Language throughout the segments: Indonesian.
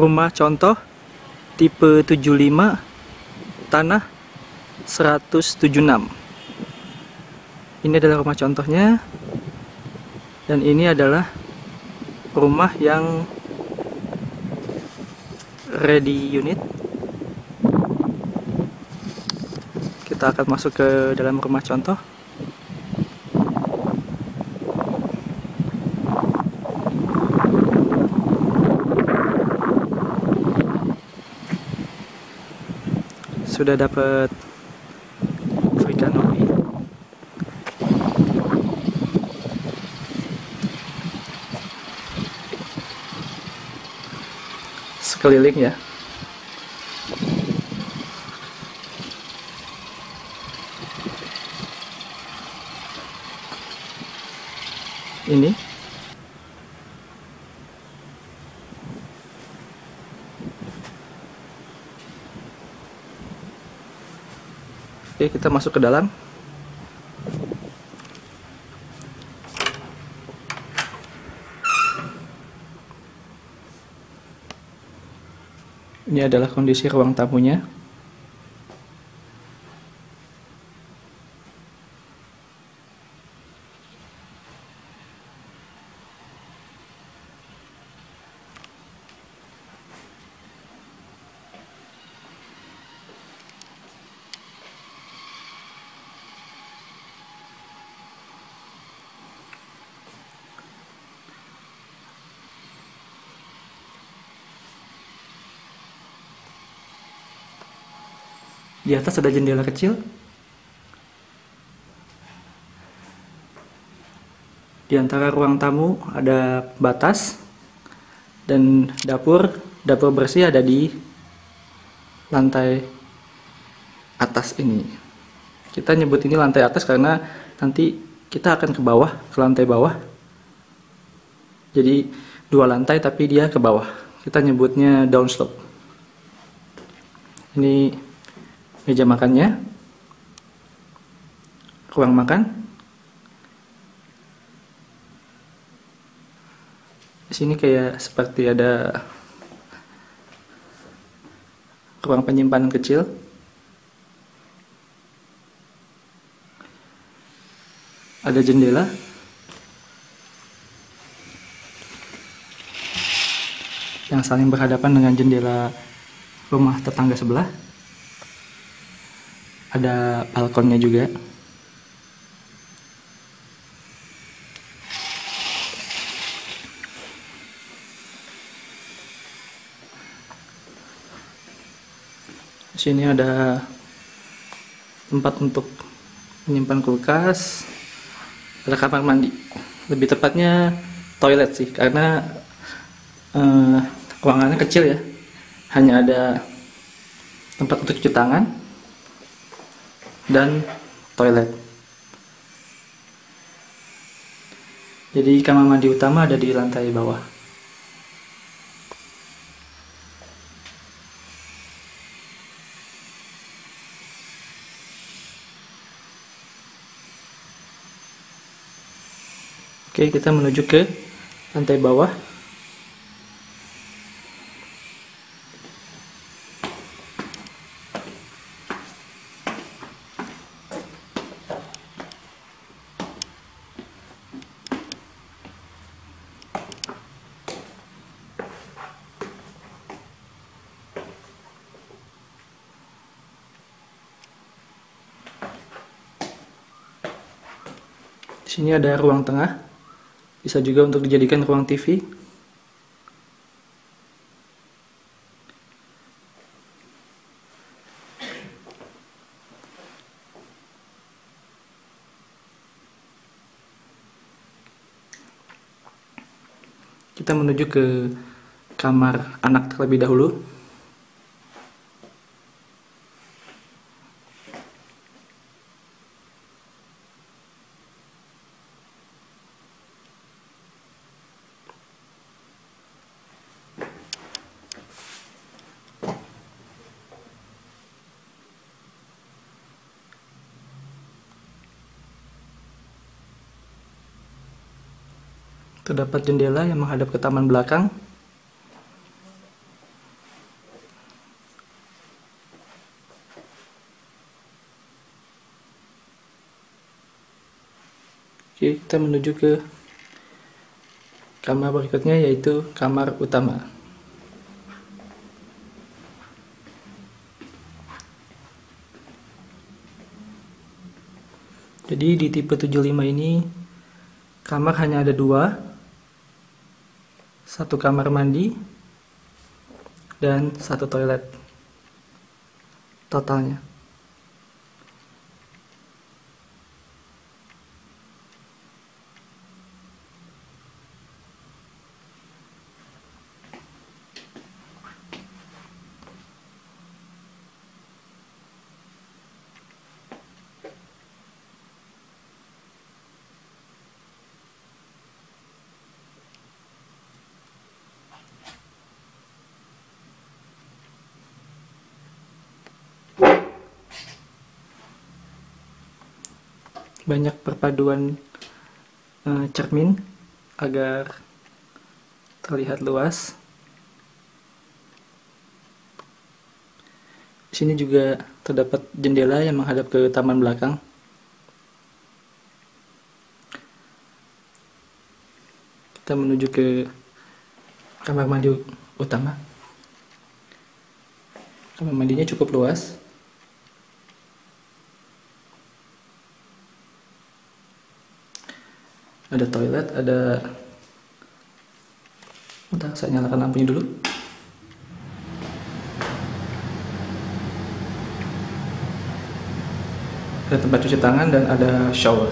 rumah contoh tipe 75 tanah 176. Ini adalah rumah contohnya, dan ini adalah rumah yang ready unit. Kita akan masuk ke dalam rumah contoh. Sudah dapat free canopy. Sekeliling ya. Ini oke, kita masuk ke dalam. Ini adalah kondisi ruang tamunya. Di atas ada jendela kecil. Di antara ruang tamu ada batas, dan dapur bersih ada di lantai atas ini. Kita nyebut ini lantai atas karena nanti kita akan ke bawah, ke lantai bawah. Jadi 2 lantai tapi dia ke bawah. Kita nyebutnya downslope. Ini meja makannya, ruang makan. Di sini kayak seperti ada ruang penyimpanan kecil. Ada jendela. Yang saling berhadapan dengan jendela rumah tetangga sebelah. Ada balkonnya juga. Di sini ada tempat untuk menyimpan kulkas. Ada kamar mandi. Lebih tepatnya toilet sih, karena ruangannya kecil ya. Hanya ada tempat untuk cuci tangan dan toilet. Jadi kamar mandi utama ada di lantai bawah. Oke, kita menuju ke lantai bawah. Di sini ada ruang tengah, bisa juga untuk dijadikan ruang TV. Kita menuju ke kamar anak terlebih dahulu. Terdapat jendela yang menghadap ke taman belakang. Oke, kita menuju ke kamar berikutnya, yaitu kamar utama. Jadi di tipe 75 ini kamar hanya ada 2, satu kamar mandi dan satu toilet totalnya. Banyak perpaduan cermin agar terlihat luas. Di sini juga terdapat jendela yang menghadap ke taman belakang. Kita menuju ke kamar mandi utama. Kamar mandinya cukup luas. Ada toilet, bentar, saya nyalakan lampunya dulu. Ada tempat cuci tangan dan ada shower.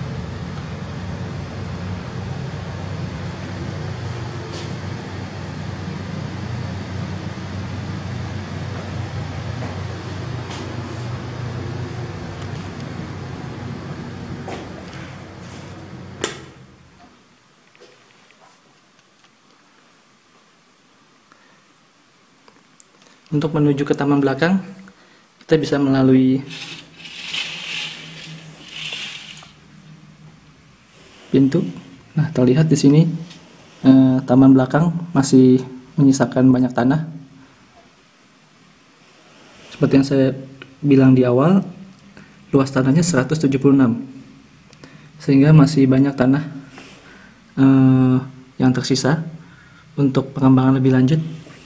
Untuk menuju ke taman belakang, kita bisa melalui pintu. Nah, terlihat di sini taman belakang masih menyisakan banyak tanah. Seperti yang saya bilang di awal, luas tanahnya 176, sehingga masih banyak tanah yang tersisa untuk pengembangan lebih lanjut.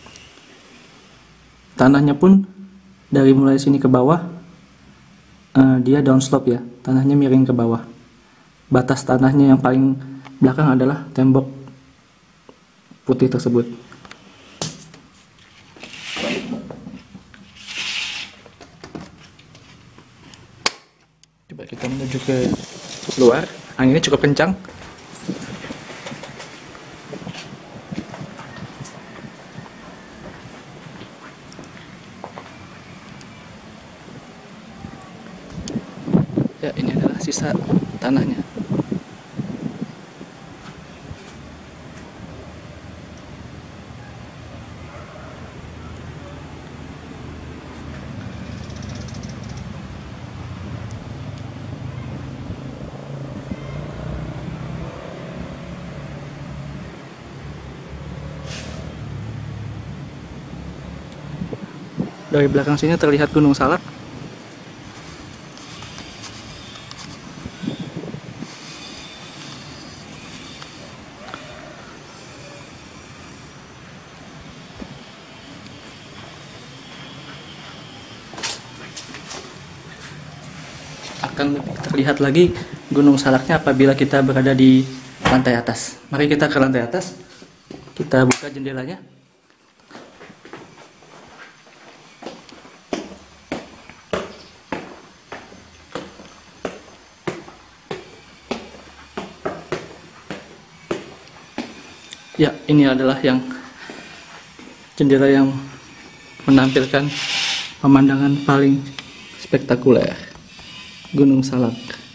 Tanahnya pun dari mulai sini ke bawah, dia downslope ya, tanahnya miring ke bawah. Batas tanahnya yang paling belakang adalah tembok putih tersebut. Coba kita menuju ke luar, anginnya cukup kencang. Ya, ini adalah sisa tanahnya. Dari belakang sini terlihat Gunung Salak. Akan lebih terlihat lagi Gunung Salaknya apabila kita berada di lantai atas. Mari kita ke lantai atas. Kita buka jendelanya. Ya, ini adalah jendela yang menampilkan pemandangan paling spektakuler, Gunung Salak.